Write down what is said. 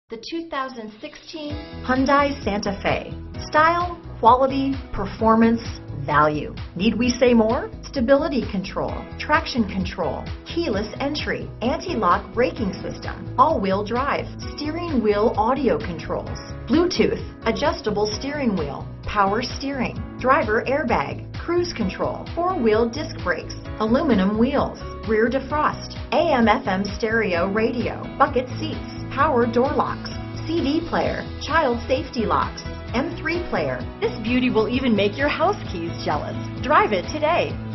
The 2016 Hyundai Santa Fe. Style, quality, performance, value. Need we say more? Stability control, traction control, keyless entry, anti-lock braking system, all-wheel drive, steering wheel audio controls, Bluetooth, adjustable steering wheel, power steering, driver airbag, cruise control, four-wheel disc brakes, aluminum wheels, rear defrost, AM/FM stereo radio, bucket seats, power door locks, CD player, child safety locks, MP3 player. This beauty will even make your house keys jealous. Drive it today.